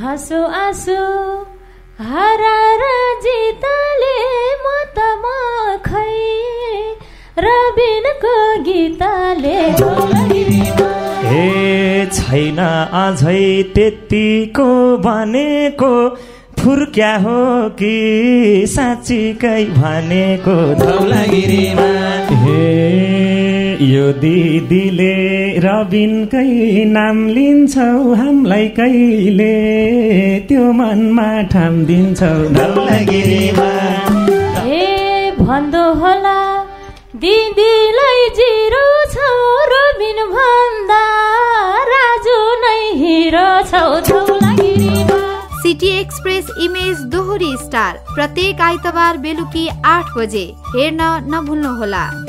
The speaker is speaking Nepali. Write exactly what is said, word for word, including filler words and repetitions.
हाँसो आँसु हरार जिताले म त म खै रबिनको गीताले हे छैन अझै त्यतिको भनेको फुर्क्या हो कि साँच्चीकै भनेको धौलागिरीमा हे यो दिदीले रबिनकै नाम लिन्छौ हामीलाई कहिले त्यो मनमा ठाम दिन्छौ धौलागिरीमा हे भन्दो होला दिदीलाई जिरो छौ रबिन भन्दा राजु नै हिरो छौ धौलागिरीमा। सिटी एक्सप्रेस इमेज दोहोरी स्टार प्रत्येक आइतबार बेलुकी आठ बजे हेर्न नभुल्नुहोला।